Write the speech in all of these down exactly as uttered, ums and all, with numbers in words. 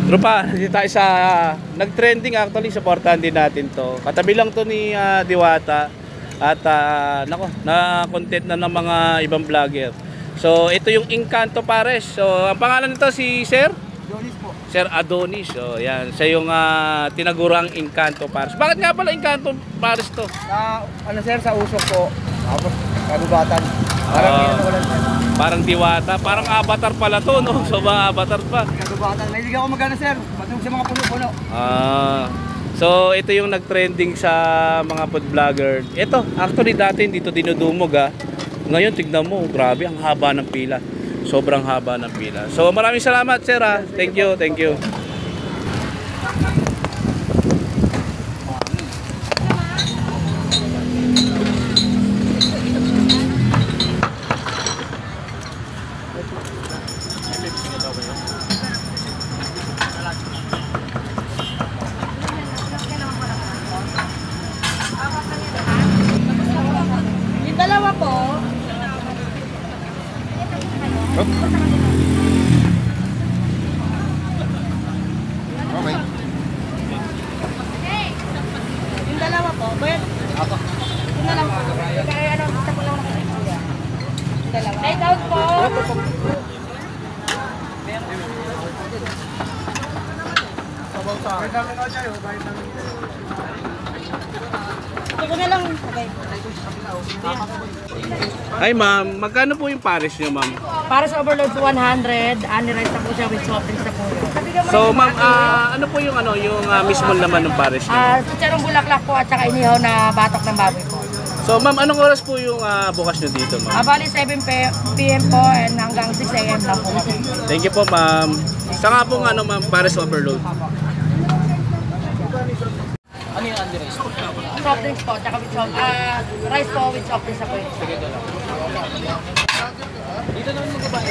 Tropa, dito tayo sa nag-trending actually, supportahan din natin to. Katabi lang to ni uh, Diwata at uh, nako, na-content na ng mga ibang vlogger. So ito yung Encanto Pares. So ang pangalan nito si Sir Adonis po. Sir Adonis. So yan, siya yung uh, tinagurang Encanto Pares. Bakit nga pala Encanto Pares to? Sa ano sir, sa usok po. Tapos kagubatan. Parang Ah. uh, wala sir. Parang Diwata, parang avatar pala to, no? So mga avatar pa. Kagubatan. May ako magana sir. Patungkol sa mga puno-puno. Ah, so ito yung nag-trending sa mga food vlogger. Ito, actually dati dito dinudumog ah. Ngayon tignan mo, grabe ang haba ng pila. Sobrang haba ng pila. So maraming salamat sir ah. Thank you, thank you. Yung dalawa po. Okay. Yung dalawa po. Bayan. Ako. Yung dalawa po. Kaya ano, gusto ko lang nakikita. Yung dalawa. Take out po. Ito na lang. Okay. Ay ma'am, magkano po yung pares nyo ma'am? Para sa overload po one hundred, unrice na po siya with soft drinks na po. So ma'am, ah, ano po yung ano, yung uh, mismo laman ng pares nyo? Ah, chicharong bulaklak po at saka inihaw na batok ng baboy po. So ma'am, anong oras po yung ah, bukas nyo dito Ah, ma'am? bali seven p m po and hanggang six a m lang po. Thank you po ma'am. Sa nga po ano ma'am, pares overload. Ano yung Andy Rice? Soft drinks po, tsaka with soft, ah, rice po with soft drinks na po. Dito naman mga babae.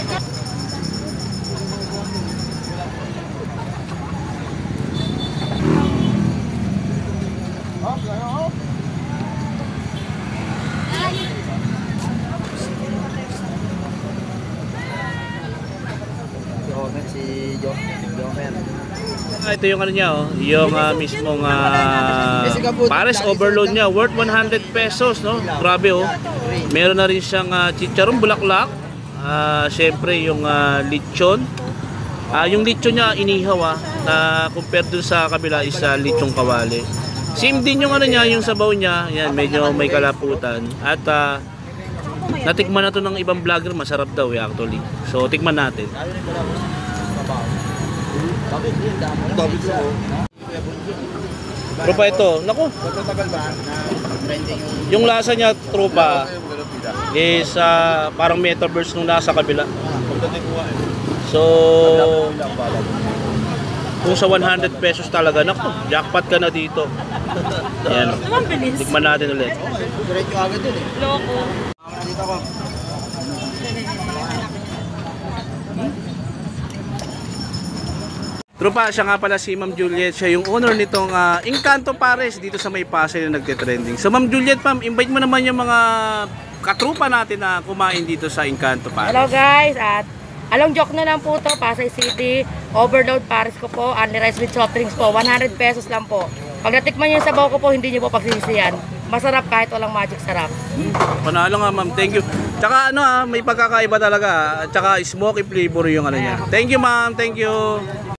Si Jo, Jomer. Ah, ito yung ano niya oh, yung ah, mismong ah, pares overload niya worth one hundred pesos no. Grabe oh. Meron na rin siyang uh, chicharong bulaklak. Ah, syempre yung ah, lechon. Ah, yung lechon niya inihaw ah, na compared dun sa kabila is uh, lechong kawali. Same din yung ano niya, yung sabaw niya. Yan, medyo may kalaputan. At ah, natikman na to ng ibang vlogger, masarap daw eh actually. So tikman natin. Tropa ito, naku. Yung lasa niya, tropa, is uh, parang metaverse nung nasa kabila. So, kung sa one hundred pesos talaga, naku, jackpot ka na dito. Ayan, tikman natin ulit. Diretso agad dun eh. Loko. Dito ako. Tropa, siya nga pala si Ma'am Juliet. Siya yung owner nitong uh, Encanto Pares dito sa May Pasay na nagte-trending. So Ma'am Juliet, ma'am, invite mo naman yung mga katrupa natin na kumain dito sa Encanto Pares. Hello guys, at along joke na lang po to, Pasay City, overload Paris ko po, only rice with soft drinks po, one hundred pesos lang po. Pag natikman nyo yung sabaw ko po, hindi nyo po pagsisisiyan. Masarap kahit walang magic sarap. Hmm, panalo nga ma'am, thank you. Tsaka ano ah, may pagkakaiba talaga. At tsaka smoky flavor yung ano niya. Thank you ma'am, thank you.